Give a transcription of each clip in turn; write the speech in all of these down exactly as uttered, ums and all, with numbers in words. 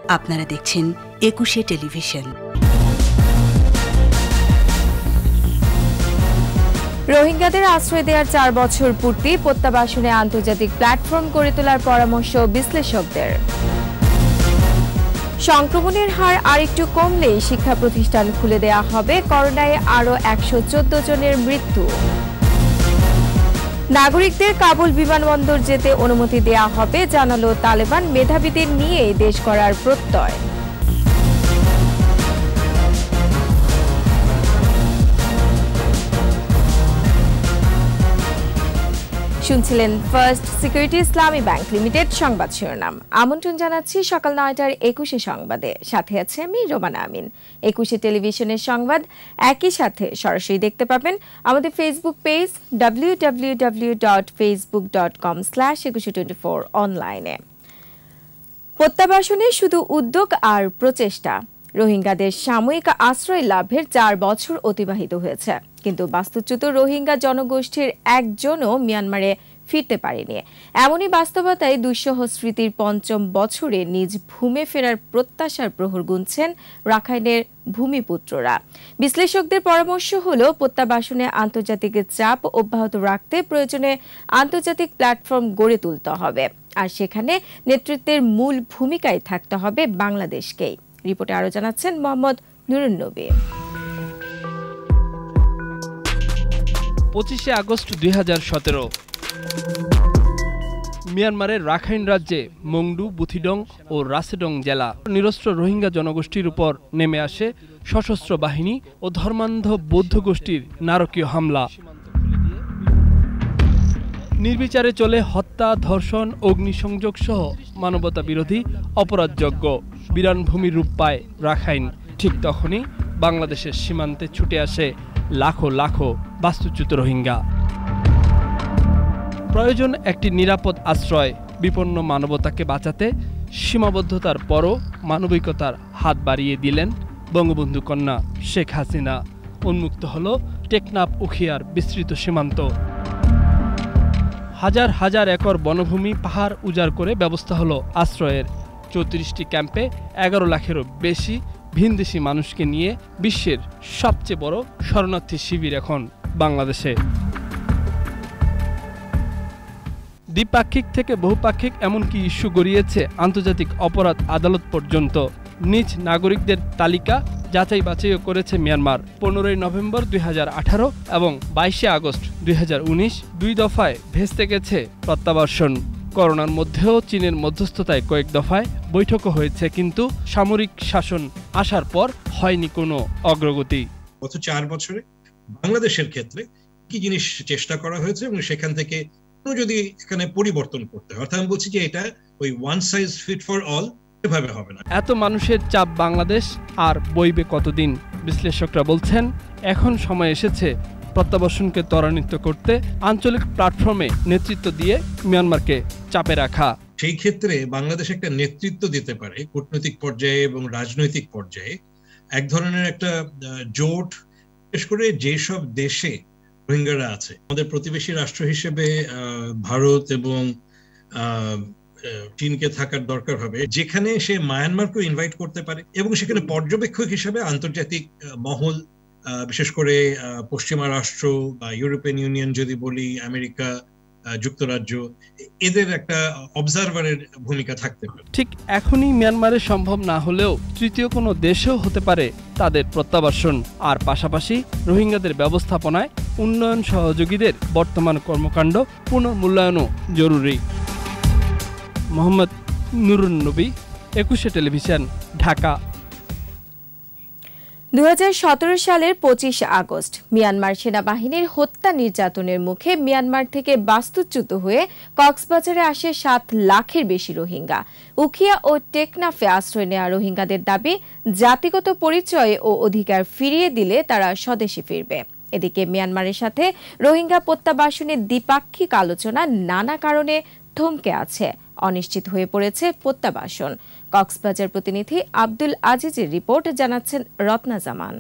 আপনারা দেখছেন একুশে টেলিভিশন। রোহিঙ্গাদের আশ্রয় দেওয়ার চার বছর পূর্তি, প্রত্যাবাসনে আন্তর্জাতিক প্ল্যাটফর্ম গড়ে তোলার পরামর্শ বিশ্লেষকদের। সংক্রমণের হার আরেকটু কমলেই শিক্ষা প্রতিষ্ঠান খুলে দেওয়া হবে, করোনায় আরও একশো চোদ্দ জনের মৃত্যু। নাগরিকদের কাবুল বিমানবন্দর যেতে অনুমতি দেওয়া হবে, জানালো তালেবান, মেধাবীদের নিয়ে দেশ গড়ার প্রত্যয়। শুনছিলেন First Security Islami Bank Limited সংবাদ শিরোনাম। আমন্ত্রণ জানাচ্ছি সকাল নয়টার একুশে সংবাদে, সাথে আছে আমি রোমানা আমিন। একুশে টেলিভিশনের সংবাদ একই সাথে সরাসরি দেখতে পাবেন আমাদের Facebook page W W W dot Facebook dot com slash Ekushey twenty four অনলাইনে। প্রত্যাবাসনে শুধু উদ্যোগ আর প্রচেষ্টা। রোহিঙ্গাদের সাময়িক আশ্রয় লাভের চার বছর অতিবাহিত হয়েছে, কিন্তু বাস্তুচ্যুত রোহিঙ্গা জনগোষ্ঠীর একজনও মিয়ানমারে ফিরতে পারেনি। এমনই বাস্তবতায় দুঃসহ স্মৃতির পঞ্চম বছরে নিজ ভূমে ফেরার প্রত্যাশার প্রহর গুনছেন রাখাইনের ভূমিপুত্ররা। বিশ্লেষকদের পরামর্শ হল, প্রত্যাবাসনে আন্তর্জাতিক চাপ অব্যাহত রাখতে প্রয়োজনে আন্তর্জাতিক প্ল্যাটফর্ম গড়ে তুলতে হবে, আর সেখানে নেতৃত্বের মূল ভূমিকায় থাকতে হবে বাংলাদেশকেই। রিপোর্টে আরো জানাচ্ছেন মোহাম্মদ নুরুন নবী। পঁচিশে আগস্ট দুই হাজার সতেরো মিয়ানমারের রাখাইন রাজ্যে মংডু, বুথিডং ও রাসেডং জেলা নিরস্ত্র রোহিঙ্গা জনগোষ্ঠীর উপর নেমে আসে সশস্ত্র বাহিনী ও ধর্মান্ধ বৌদ্ধ গোষ্ঠীর নারকীয় হামলা। নির্বিচারে চলে হত্যা, ধর্ষণ, অগ্নিসংযোগ সহ মানবতা বিরোধী অপরাধযজ্ঞ। বিরানভূমির রূপ পায় রাখাইন। ঠিক তখনই বাংলাদেশের সীমান্তে ছুটে আসে লাখো লাখো বাস্তুচ্যুত রোহিঙ্গা। প্রয়োজন একটি নিরাপদ আশ্রয়। বিপন্ন মানবতাকে বাঁচাতে সীমাবদ্ধতার পরও মানবিকতার হাত বাড়িয়ে দিলেন বঙ্গবন্ধু কন্যা শেখ হাসিনা। উন্মুক্ত হল টেকনাফ উখিয়ার বিস্তৃত সীমান্ত। হাজার হাজার একর বনভূমি পাহাড় উজাড় করে ব্যবস্থা হলো আশ্রয়ের। চৌত্রিশটি ক্যাম্পে এগারো লাখেরও বেশি ভিনদেশি মানুষকে নিয়ে বিশ্বের সবচেয়ে বড় শরণার্থী শিবির এখন বাংলাদেশে। দ্বিপাক্ষিক থেকে বহুপাক্ষিক এমনকি ইস্যু গড়িয়েছে আন্তর্জাতিক অপরাধ আদালত পর্যন্ত। নিজ নাগরিকদের তালিকা যাচাই বাছাইও করেছে মিয়ানমার। পনেরোই নভেম্বর দুই হাজার আঠারো এবং বাইশে আগস্ট দুই হাজার উনিশ দুই দফায় ভেস্তে গেছে প্রত্যাবাসন। করোনার মধ্যেও চীনের মধ্যস্থতায় কয়েক দফায় বৈঠকও হয়েছে, কিন্তু সামরিক শাসন আসার পর হয়নি কোনো অগ্রগতি। গত চার বছরে বাংলাদেশের ক্ষেত্রে কি জিনিস চেষ্টা করা হয়েছে এবং সেখান থেকে যদি এখানে পরিবর্তন করতে হয়, অর্থাৎ আমি বলছি যে এটা ওই one size fit for all এভাবে হবে না। এত মানুষের চাপ বাংলাদেশ আর বইবে কতদিন? বিশ্লেষকরা বলছেন, এখন সময় এসেছে প্রত্যাবাসনকে ত্বরান্বিত করতে আঞ্চলিক প্ল্যাটফর্মে নেতৃত্ব দিয়ে মিয়ানমারকে চাপে রাখা। সেই ক্ষেত্রে বাংলাদেশ একটা নেতৃত্ব দিতে পারে কূটনৈতিক পর্যায়ে এবং রাজনৈতিক পর্যায়ে। এক ধরনের একটা জোট, বিশেষ করে যেসব দেশে রোহিঙ্গারা আছে, আমাদের প্রতিবেশী রাষ্ট্র হিসেবে ভারত এবং চীনকে থাকার দরকার হবে, যেখানে সে মায়ানমারকেও ইনভাইট করতে পারে এবং সেখানে পর্যবেক্ষক হিসেবে আন্তর্জাতিক মহল, বিশেষ করে পশ্চিমা রাষ্ট্র বা ইউরোপিয়ান ইউনিয়ন যদি বলি, আমেরিকা যুক্তরাজ্য, এদের একটা অবজারভারের ভূমিকা থাকতে পারে। ঠিক এখনই মিয়ানমারে সম্ভব না হলেও তৃতীয় কোনো দেশেও হতে পারে তাদের প্রত্যাবাসন। আর পাশাপাশি রোহিঙ্গাদের ব্যবস্থাপনায় উন্নয়ন সহযোগীদের বর্তমান কর্মকাণ্ড পুনর্মূল্যায়নও জরুরি। মোহাম্মদ নুরুন নবী, একুশে টেলিভিশন, ঢাকা। দুই হাজার সতেরো সালের পঁচিশে আগস্ট মিয়ানমার সেনাবাহিনীর হত্যা নির্যাতনের মুখে মিয়ানমার থেকে বাস্তুচ্যুত হয়ে কক্সবাজারে আসে সাত লাখের বেশি রোহিঙ্গা। উখিয়া ও টেকনাফে আশ্রয় নেওয়া রোহিঙ্গাদের দাবি, জাতিগত পরিচয় ও অধিকার ফিরিয়ে দিলে তারা স্বদেশে ফিরবে। এদিকে মিয়ানমারের সাথে রোহিঙ্গা প্রত্যাবাসনের দ্বিপাক্ষিক আলোচনা নানা কারণে থমকে আছে। অনিশ্চিত হয়ে পড়েছে প্রত্যাবাসন। কক্সবাজার প্রতিনিধি আব্দুল আজিজের রিপোর্ট, জানাচ্ছেন রত্না জামান।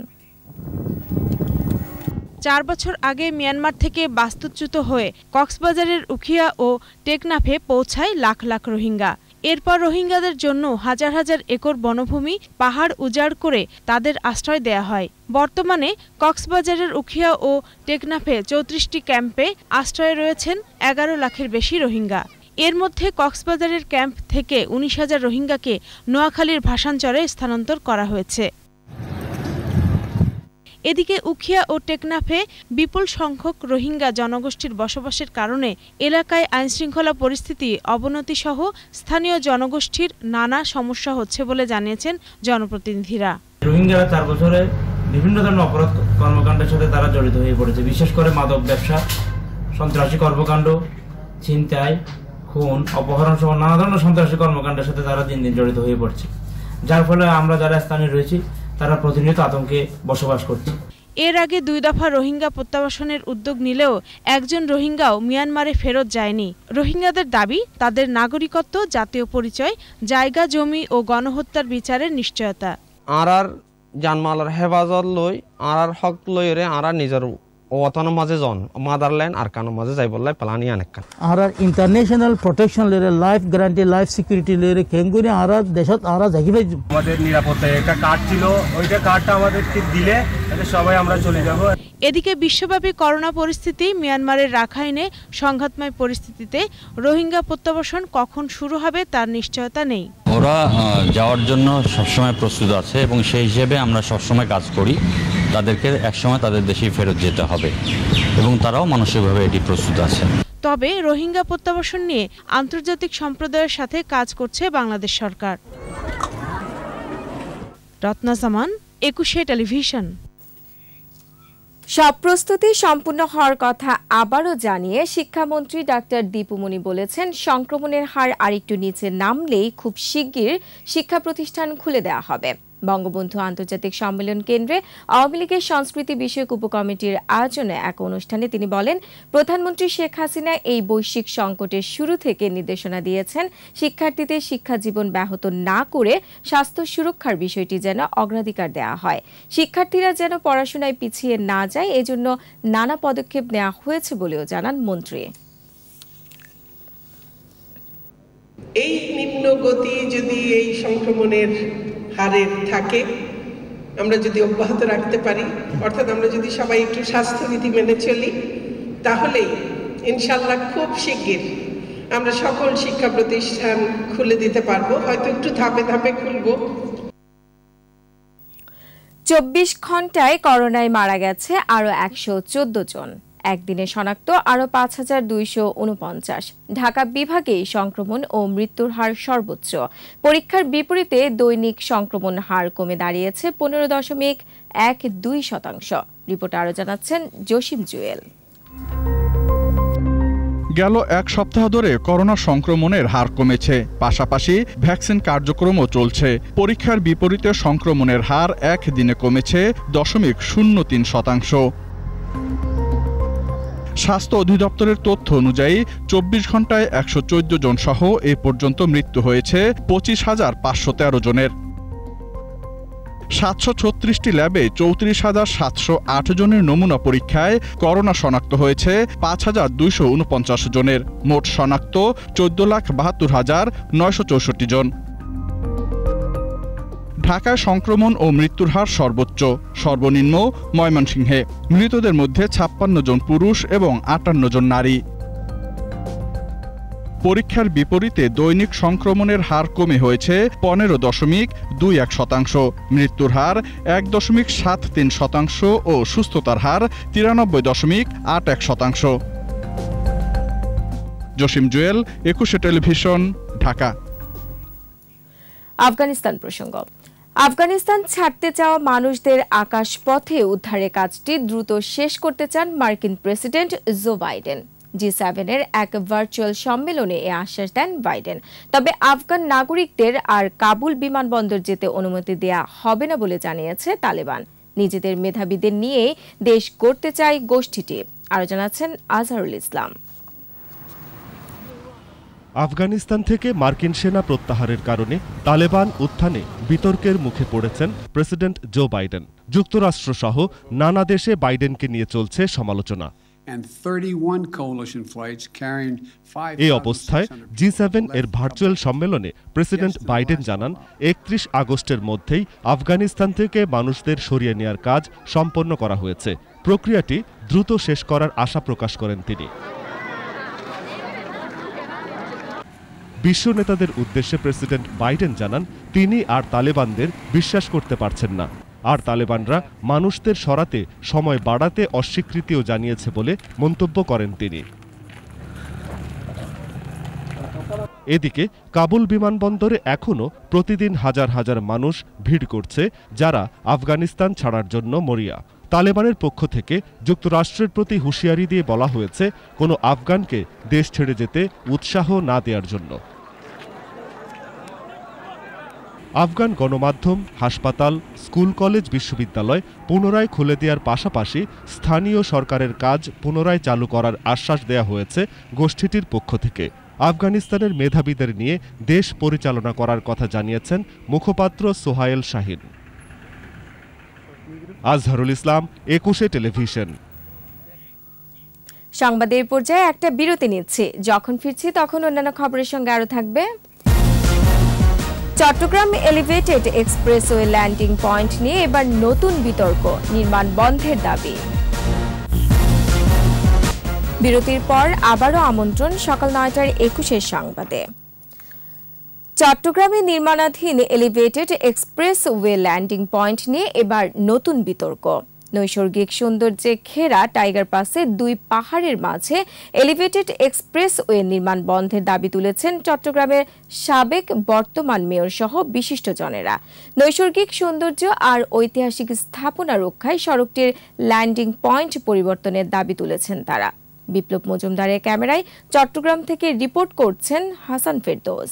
চার বছর আগে মিয়ানমার থেকে বাস্তুচ্যুত হয়ে কক্সবাজারের উখিয়া ও টেকনাফে পৌঁছায় লাখ লাখ রোহিঙ্গা। এরপর রোহিঙ্গাদের জন্য হাজার হাজার একর বনভূমি পাহাড় উজাড় করে তাদের আশ্রয় দেয়া হয়। বর্তমানে কক্সবাজারের উখিয়া ও টেকনাফে চৌত্রিশটি ক্যাম্পে আশ্রয়ে রয়েছেন এগারো লাখের বেশি রোহিঙ্গা। এর মধ্যে কক্সবাজারের ক্যাম্প থেকে উনিশ হাজার রোহিঙ্গাকে নোয়াখালীর ভাসানচরে স্থানান্তর করা হয়েছে। এদিকে উখিয়া ও টেকনাফে বিপুল সংখ্যক রোহিঙ্গা জনগোষ্ঠীর বসবাসের কারণে এলাকায় আইনশৃঙ্খলা পরিস্থিতি অবনতি সহ স্থানীয় জনগোষ্ঠীর নানা সমস্যা হচ্ছে বলে জানিয়েছেন জনপ্রতিনিধিরা। রোহিঙ্গারা চার বছরে বিভিন্ন ধরনের অপরাধ কর্মকাণ্ডের সাথে তারা জড়িত হয়ে পড়েছে, বিশেষ করে মাদক ব্যবসা, সন্ত্রাসী কর্মকাণ্ড, ছিনতাই, খুন, অপহরণ সহ নানা ধরনের সন্ত্রাসী কর্মকাণ্ডের সাথে তারা দিন দিন জড়িত হয়ে পড়ছে, যার ফলে আমরা যারা স্থানীয় রয়েছি তারা প্রতিনিয়ত আতঙ্কে বসবাস করছে। এর আগে দুই দফা রোহিঙ্গা প্রত্যাবাসনের উদ্যোগ নিলেও একজন রোহিঙ্গাও মিয়ানমারে ফেরত যায়নি। রোহিঙ্গাদের দাবি তাদের নাগরিকত্ব, জাতীয় পরিচয়, জায়গা জমি ও গণহত্যার বিচারের নিশ্চয়তা। আর আর জানমালার হেফাজত লই আর আর হক লইরে আর আর নিজের ওয়াতনের মাঝে জন মাদারল্যান্ড আর কানো মাঝে যাই বললাই প্লানি অনেক আর আর ইন্টারন্যাশনাল প্রোটেকশন লইরে লাইফ গ্যারান্টি লাইফ সিকিউরিটি লইরে কেঙ্গুরি আর আর দেশত আর জাগি ভাই আমাদের নিরাপত্তায় একটা কার্ড ছিল, ওইটা কার্ডটা আমাদের দিলে সবাই আমরা চলে যাব। এদিকে বিশ্বব্যাপী করোনা পরিস্থিতি, মিয়ানমারের রাখাইনে সংঘাতময় পরিস্থিতিতে রোহিঙ্গা প্রত্যাবাসন কখন শুরু হবে তার নিশ্চয়তা নেই। ওরা যাওয়ার জন্য সবসময় প্রস্তুত আছে এবং সেই হিসেবে আমরা সবসময় কাজ করি। তাদেরকে একসময় তাদের দেশে ফেরত যেতে হবে এবং তারাও মানসিকভাবে এটি প্রস্তুত আছে। তবে রোহিঙ্গা প্রত্যাবাসন নিয়ে আন্তর্জাতিক সম্প্রদায়ের সাথে কাজ করছে বাংলাদেশ সরকার। রত্না জামান, একুশে টেলিভিশন। সব প্রস্তুতি সম্পূর্ণ হওয়ার কথা আবারও জানিয়ে শিক্ষামন্ত্রী ডাক্তার দীপুমণি বলেছেন, সংক্রমণের হার আরেকটু নিচে নামলেই খুব শিগগির শিক্ষা প্রতিষ্ঠান খুলে দেওয়া হবে। বঙ্গবন্ধু আন্তর্জাতিক সম্মেলন কেন্দ্রে আওয়ামী লীগের সংস্কৃতি বিষয়ক উপকমিটির আয়োজনে এক অনুষ্ঠানে তিনি বলেন, প্রধানমন্ত্রী শেখ হাসিনা এই বৈশ্বিক সংকটের শুরু থেকে নির্দেশনা দিয়েছেন শিক্ষার্থীদের শিক্ষা জীবন ব্যাহত না করে স্বাস্থ্য সুরক্ষার বিষয়টি যেন অগ্রাধিকার দেওয়া হয়। শিক্ষার্থীরা যেন পড়াশোনায় পিছিয়ে না যায়, এজন্য নানা পদক্ষেপ নেওয়া হয়েছে বলেও জানান মন্ত্রী। এই নিম্ন গতি যদি এই সংক্রমণের হারের থাকে, আমরা যদি অব্যাহত রাখতে পারি, অর্থাৎ আমরা যদি সবাই একটু স্বাস্থ্যবিধি মেনে চলি, তাহলেই ইনশাল্লাহ খুব শিগগির আমরা সকল শিক্ষা প্রতিষ্ঠান খুলে দিতে পারবো। হয়তো একটু ধাপে ধাপে খুলবো। চব্বিশ ঘন্টায় করোনায় মারা গেছে আরো একশো চোদ্দ জন। একদিনে শনাক্ত আরো পাঁচ হাজার দুইশো উনপঞ্চাশ। ঢাকা বিভাগে সংক্রমণ ও মৃত্যুর হার সর্বোচ্চ। পরীক্ষার বিপরীতে দৈনিক সংক্রমণ হার কমে দাঁড়িয়েছে পনেরো দশমিক এক দুই শতাংশ। রিপোর্ট আরো জানাচ্ছেন জসিম জুয়েল। গেল এক সপ্তাহ ধরে করোনা সংক্রমণের হার কমেছে, পাশাপাশি ভ্যাকসিন কার্যক্রমও চলছে। পরীক্ষার বিপরীতে সংক্রমণের হার এক দিনে কমেছে দশমিক শূন্য তিন শতাংশ। স্বাস্থ্য অধিদপ্তরের তথ্য অনুযায়ী চব্বিশ ঘন্টায় একশো চোদ্দ জন সহ এ পর্যন্ত মৃত্যু হয়েছে পঁচিশ হাজার পাঁচশো তেরো জনের। সাতশো ছত্রিশটি ল্যাবে চৌত্রিশ হাজার সাতশো আট জনের নমুনা পরীক্ষায় করোনা শনাক্ত হয়েছে পাঁচ হাজার দুইশো উনপঞ্চাশ জনের। মোট শনাক্ত চোদ্দ লাখ বাহাত্তর হাজার নয়শো চৌষট্টি জন। ঢাকায় সংক্রমণ ও মৃত্যুর হার সর্বোচ্চ, সর্বনিম্ন ময়মনসিংহে। মৃতদের মধ্যে ছাপ্পান্ন জন পুরুষ এবং আটান্ন জন নারী। পরীক্ষার বিপরীতে দৈনিক সংক্রমণের হার কমে হয়েছে পনেরো দশমিক দুই এক শতাংশ। মৃত্যুর হার এক দশমিক সাত তিন শতাংশ ও সুস্থতার হার তিরানব্বই দশমিক আট এক শতাংশ। জসিম জুয়েল, একুশে টেলিভিশন, ঢাকা। আফগানিস্তান প্রসঙ্গ। আফগানিস্তান ছাড়তে চাওয়া মানুষদের আকাশপথে উদ্ধারের কাজটি দ্রুত শেষ করতে চান মার্কিন প্রেসিডেন্ট জো বাইডেন। জি সেভেনের এক ভার্চুয়াল সম্মেলনে এ আশ্বাস দেন বাইডেন। তবে আফগান নাগরিকদের আর কাবুল বিমানবন্দর যেতে অনুমতি দেয়া হবে না বলে জানিয়েছে তালেবান। নিজেদের মেধাবীদের নিয়ে দেশ গড়তে চায় গোষ্ঠীটি। আরো জানাচ্ছেন আজহারুল ইসলাম। আফগানিস্তান থেকে মার্কিন সেনা প্রত্যাহারের কারণে তালেবান উত্থানে বিতর্কের মুখে পড়েছেন প্রেসিডেন্ট জো বাইডেন। যুক্তরাষ্ট্রসহ নানা দেশে বাইডেনকে নিয়ে চলছে সমালোচনা। এই অবস্থায় জি সেভেন এর ভার্চুয়াল সম্মেলনে প্রেসিডেন্ট বাইডেন জানান একত্রিশ আগস্টের মধ্যেই আফগানিস্তান থেকে মানুষদের সরিয়ে নেওয়ার কাজ সম্পন্ন করা হয়েছে। প্রক্রিয়াটি দ্রুত শেষ করার আশা প্রকাশ করেন তিনি। বিশ্ব নেতাদের উদ্দেশ্যে প্রেসিডেন্ট বাইডেন জানান তিনি আর তালেবানদের বিশ্বাস করতে পারছেন না, আর তালেবানরা মানুষদের সরাতে সময় বাড়াতে অস্বীকৃতিও জানিয়েছে বলে মন্তব্য করেন তিনি। এদিকে কাবুল বিমানবন্দরে এখনও প্রতিদিন হাজার হাজার মানুষ ভিড় করছে, যারা আফগানিস্তান ছাড়ার জন্য মরিয়া। তালেবানের পক্ষ থেকে যুক্তরাষ্ট্রের প্রতি হুঁশিয়ারি দিয়ে বলা হয়েছে কোনো আফগানকে দেশ ছেড়ে যেতে উৎসাহ না দেওয়ার জন্য। আফগান গণমাধ্যম, হাসপাতাল, স্কুল, কলেজ, বিশ্ববিদ্যালয় পুনরায় খুলে দেওয়ার পাশাপাশি স্থানীয় সরকারের কাজ পুনরায় চালু করার আশ্বাস দেয়া হয়েছে গোষ্ঠীটির পক্ষ থেকে। আফগানিস্তানের মেধাবীদের নিয়ে দেশ পরিচালনা করার কথা জানিয়েছেন মুখপাত্র সোহায়েল শাহিন। আজহারুল ইসলাম, একুশে টেলিভিশন। সংবাদের পর্যায়ে একটা বিরতি নিচ্ছি, যখন ফিরছি তখন অন্যান্য খবরের সঙ্গে আরো থাকবে। Chattogram elevated expressway landing point নিয়ে এবার নতুন বিতর্ক, নির্মাণ বন্ধের দাবি। বিরতির পর আবারও আমন্ত্রণ সকাল নয়টার একুশের সংবাদে। চট্টগ্রামে নির্মাণাধীন এলিভেটেড এক্সপ্রেসওয়ে ল্যান্ডিং পয়েন্ট নিয়ে এবার নতুন বিতর্ক। নৈসর্গিক সৌন্দর্যে ঘেরা টাইগার পাসে দুই পাহাড়ের মাঝে এলিভেটেড এক্সপ্রেসওয়ে নির্মাণ বন্ধের দাবি তুলেছেন চট্টগ্রামের সাবেক বর্তমান মেয়র সহ বিশিষ্টজনেরা। নৈসর্গিক সৌন্দর্য আর ঐতিহাসিক স্থাপনা রক্ষায় সড়কটির ল্যান্ডিং পয়েন্ট পরিবর্তনের দাবি তুলেছেন তারা। বিপ্লব মজুমদারের ক্যামেরায় চট্টগ্রাম থেকে রিপোর্ট করছেন হাসান ফেরদৌস।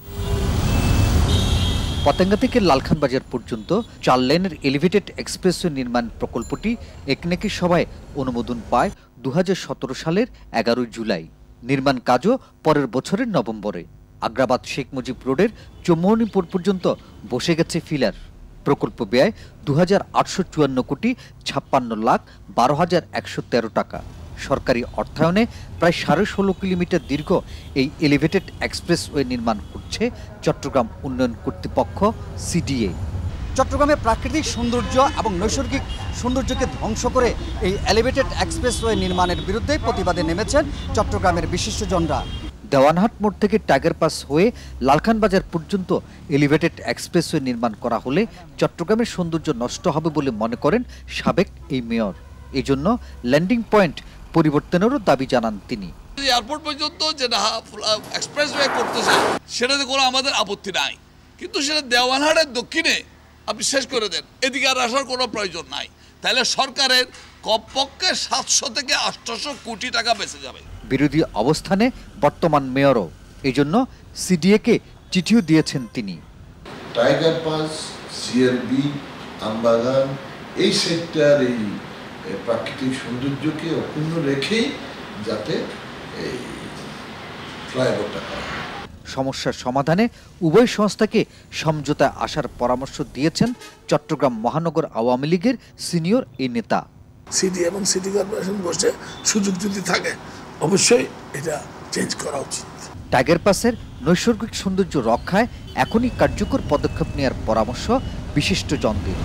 পতেঙ্গা থেকে লালখান বাজার পর্যন্ত চার লেনের এলিভেটেড এক্সপ্রেসওয়ে নির্মাণ প্রকল্পটি একনেকি সভায় অনুমোদন পায় দু হাজার সতেরো সালের এগারোই জুলাই। নির্মাণ কাজও পরের বছরের নভেম্বরে। আগ্রাবাদ শেখ মুজিব রোডের চৌমুহনীপুর পর্যন্ত বসে গেছে ফিলার। প্রকল্প ব্যয় দু হাজার আটশো চুয়ান্ন কোটি ছাপ্পান্ন লাখ বারো হাজার একশো তেরো টাকা। সরকারি অর্থায়নে প্রায় সাড়ে ষোলো কিলোমিটার দীর্ঘ এই এলিভেটেড এক্সপ্রেসওয়ে নির্মাণ করছে চট্টগ্রাম উন্নয়ন কর্তৃপক্ষ সিডিএ। চট্টগ্রামের প্রাকৃতিক সৌন্দর্য এবং নৈসর্গিক সৌন্দর্যকে ধ্বংস করে এই এলিভেটেড এক্সপ্রেসওয়ে নির্মাণের বিরুদ্ধে প্রতিবাদে নেমেছেন চট্টগ্রামের বিশিষ্টজনরা। দেওয়ানহাট মোড় থেকে টাইগার পাস হয়ে লালখান বাজার পর্যন্ত এলিভেটেড এক্সপ্রেসওয়ে নির্মাণ করা হলে চট্টগ্রামের সৌন্দর্য নষ্ট হবে বলে মনে করেন সাবেক এই মেয়র। এজন্য ল্যান্ডিং পয়েন্ট পরিবর্তনেরও দাবি জানান তিনি। এয়ারপোর্ট পর্যন্ত যেটা এক্সপ্রেসওয়ে করতেছে সেটাতে কোনো আমাদের আপত্তি নাই, কিন্তু সেটা দেওয়ানহাটের দক্ষিণে আপনি শেষ করে দেন, এদিকে আর আসার কোনো প্রয়োজন নাই। তাহলে সরকারের কমপক্ষে সাতশো থেকে আটশো কোটি টাকা বেঁচে যাবে। বিরোধী অবস্থানে বর্তমান মেয়রও, এই জন্য সিডিএকে চিঠিও দিয়েছেন তিনি। টাইগার পাস, সিএলবি, আমবাগান এই সেক্টর এই প্রাকৃতিক সৌন্দর্যকে অক্ষুণ্ণ রেখেই যাতে এই ফ্লাইওভারটা করা হয়। সমস্যার সমাধানে উভয় সংস্থাকে সমঝোতায় আসার পরামর্শ দিয়েছেন চট্টগ্রাম মহানগর আওয়ামী লীগের সিনিয়র এই নেতা। সিটি এবং সিটি কর্পোরেশন বসে সুযোগ যদি থাকে অবশ্যই এটা চেঞ্জ করা উচিত। টাইগার পাসের নৈসর্গিক সৌন্দর্য রক্ষায় এখনই কার্যকর পদক্ষেপ নেওয়ার পরামর্শ বিশিষ্টজনদের।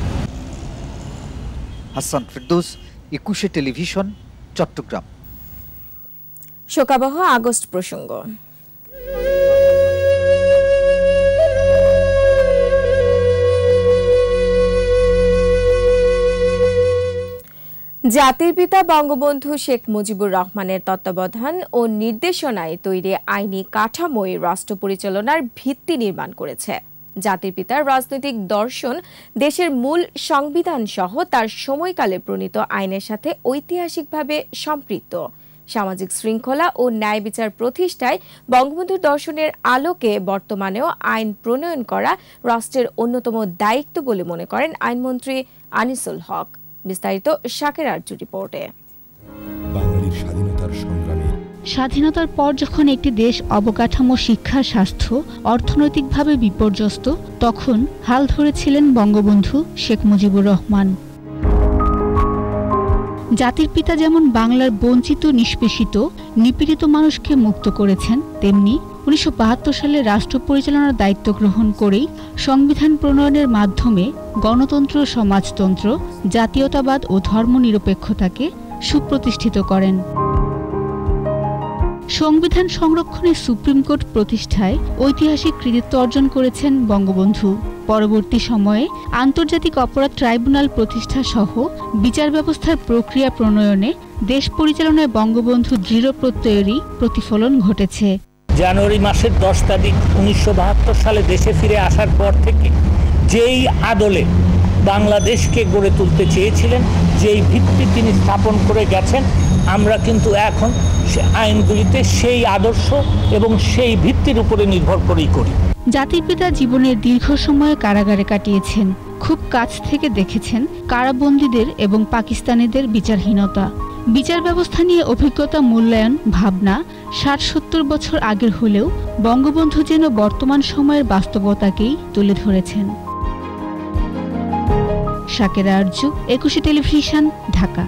হাসান ফেরদৌস, একুশে টেলিভিশন, চট্টগ্রাম। শোকাবহ আগস্ট প্রসঙ্গ। জাতির পিতা বঙ্গবন্ধু শেখ মুজিবুর রহমানের তত্ত্বাবধান ও নির্দেশনায় তৈরি আইনি কাঠামোয় রাষ্ট্র পরিচালনার ভিত্তি নির্মাণ করেছে। জাতির পিতার রাজনৈতিক দর্শন দেশের মূল সংবিধান সহ তার সময়কালে প্রণীত আইনের সাথে ঐতিহাসিকভাবে সম্পৃক্ত। সামাজিক শৃঙ্খলা ও ন্যায় বিচার প্রতিষ্ঠায় বঙ্গবন্ধুর দর্শনের আলোকে বর্তমানেও আইন প্রণয়ন করা রাষ্ট্রের অন্যতম দায়িত্ব বলে মনে করেন আইনমন্ত্রী আনিসুল হক। বিস্তারিত শাকের আরজু রিপোর্টে। বাঙালির স্বাধীনতার সংগ্রামে স্বাধীনতার পর যখন একটি দেশ অবকাঠামো, শিক্ষা, স্বাস্থ্য অর্থনৈতিকভাবে বিপর্যস্ত, তখন হাল ধরেছিলেন বঙ্গবন্ধু শেখ মুজিবুর রহমান। জাতির পিতা যেমন বাংলার বঞ্চিত, নিষ্পেষিত, নিপীড়িত মানুষকে মুক্ত করেছেন, তেমনি উনিশশো বাহাত্তর সালে রাষ্ট্র পরিচালনার দায়িত্ব গ্রহণ করেই সংবিধান প্রণয়নের মাধ্যমে গণতন্ত্র, সমাজতন্ত্র, জাতীয়তাবাদ ও ধর্মনিরপেক্ষতাকে সুপ্রতিষ্ঠিত করেন। সংবিধান সংরক্ষণে সুপ্রিম কোর্ট প্রতিষ্ঠায় ঐতিহাসিক কৃতিত্ব অর্জন করেছেন বঙ্গবন্ধু। পরবর্তী সময়ে আন্তর্জাতিক অপরাধ ট্রাইব্যুনাল প্রতিষ্ঠা সহ বিচার ব্যবস্থার প্রক্রিয়া প্রণয়নে দেশ পরিচালনায় বঙ্গবন্ধু দৃঢ় প্রত্যয়েরই প্রতিফলন ঘটেছে। জানুয়ারি মাসের দশ তারিখ উনিশশো বাহাত্তর সালে দেশে ফিরে আসার পর থেকে যেই আদলে বাংলাদেশকে গড়ে তুলতে চেয়েছিলেন, যেই ভিত্তি তিনি স্থাপন করে গেছেন, আমরা কিন্তু এখন সে আইনগুলিতে সেই আদর্শ এবং সেই ভিত্তির উপরে নির্ভর করেই করি। জাতির পিতা জীবনের দীর্ঘ সময় কারাগারে কাটিয়েছেন। খুব কাছ থেকে দেখেছেন কারাবন্দীদের এবং পাকিস্তানিদের বিচারহীনতা। বিচার ব্যবস্থা নিয়ে অভিজ্ঞতা, মূল্যায়ন, ভাবনা ষাট সত্তর বছর আগের হলেও বঙ্গবন্ধু যেন বর্তমান সময়ের বাস্তবতাকেই তুলে ধরেছেন। শাকেরা আরজু, একুশে টেলিভিশন, ঢাকা।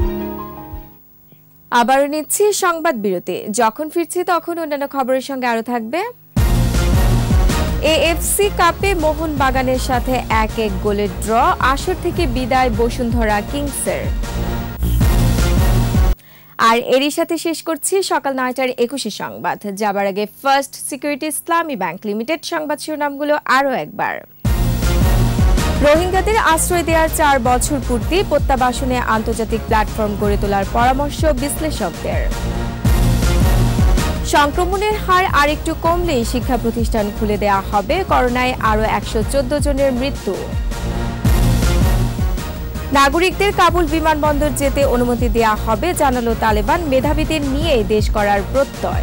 আবারও নিচ্ছি সংবাদ বিরতি। যখন ফিরছি তখন অন্যান্য খবরের সঙ্গে আরো থাকবে এএফসি কাপে মোহনবাগানের সাথে এক এক গোলের ড্র, আসর থেকে বিদায় বসুন্ধরা কিংসের। আর এরই সাথে শেষ করছি সকাল নয়টার একুশে সংবাদ। যাবার আগে First Security Islami Bank Limited সংবাদ শিরোনামগুলো আরো একবার। রোহিঙ্গাদের আশ্রয় দেওয়ার চার বছর পূর্তি, প্রত্যাবাসনে আন্তর্জাতিক প্ল্যাটফর্ম গড়ে তোলার পরামর্শ বিশ্লেষকদের। সংক্রমণের হার আরেকটু কমলেই শিক্ষা প্রতিষ্ঠান খুলে দেওয়া হবে, করোনায় আরো একশো চোদ্দ জনের মৃত্যু। নাগরিকদের কাবুল বিমানবন্দর যেতে অনুমতি দেওয়া হবে, জানালো তালেবান, মেধাবীদের নিয়ে দেশ করার প্রত্যয়।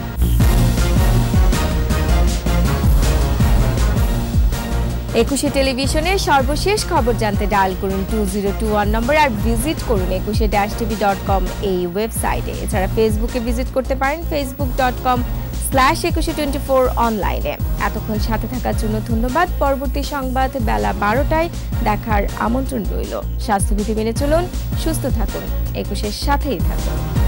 একুশে টেলিভিশনের সর্বশেষ খবর জানতে ডায়াল করুন টু জিরো টু ওয়ান নম্বর আর ভিজিট করুন Ekushey dash TV dot com এই ওয়েবসাইটে। এছাড়া ফেসবুকে ভিজিট করতে পারেন Facebook dot com slash Ekushey twenty four অনলাইনে। এতক্ষণ সাথে থাকার জন্য ধন্যবাদ। পরবর্তী সংবাদ বেলা বারোটায় দেখার আমন্ত্রণ রইল। স্বাস্থ্যবিধি মেনে চলুন, সুস্থ থাকুন, একুশের সাথেই থাকুন।